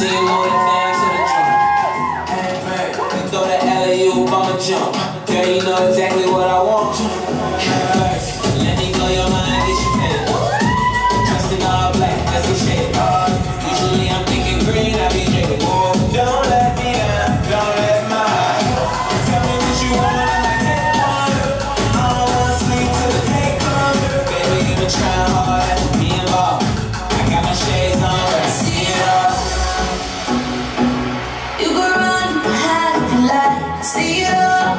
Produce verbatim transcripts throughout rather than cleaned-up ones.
See you more than down to the drum. Hey, man, you throw that alley-oop, I'ma jump. Girl, you know exactly what I want. Let me blow your mind, get you fit. Dressed in all black, that's the shit. Usually I'm thinking green, I be drinking. Don't let me down, don't let my heart. Tell me what you want, I like take one. I don't wanna sleep till the day comes. Baby, you been trying hard, be involved. I got my shades on, but I see it all. You can run, hide if you like, see it all.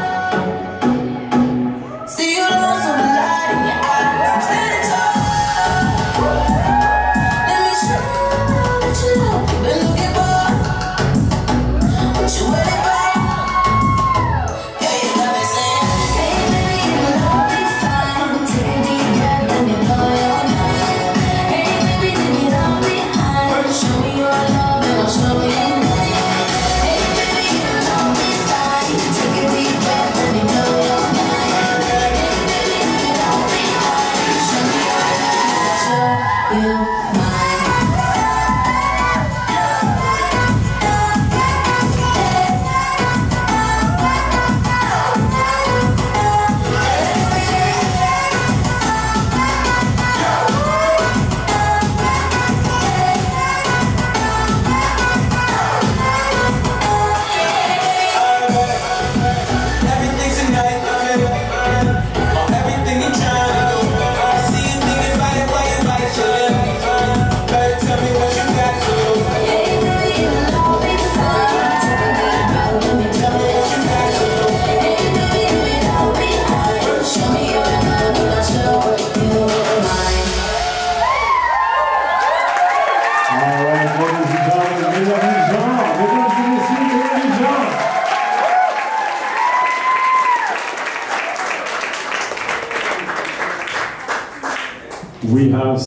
See you lost on the light in your eyes. I'm standing tall. Let me show you what you love. You've been looking for, what you waiting for. Yeah, you got me saying, hey baby, it'll all be fine. Take a deep breath, let me blow your mind. Hey baby, leave it all behind. Show me your love and I'll show you mine. Hey baby, it'll all be fine. Take a deep breath, let me blow your mind. Hey baby, leave it all behind. Show me your love and I'll show you mine. Everything's tonight, on everything you trying to do. I see you thinking about it while you bite your lip. Baby, tell me what you got to do. Hey baby, it'll all be fine. Take a deep breath, let me Tell me what you got to do. Hey baby, leave it all behind. Show me your love and I'll show you mine. All right, ladies and gentlemen, Mélanie Jean. Mesdames et messieurs, Mélanie Jean. We have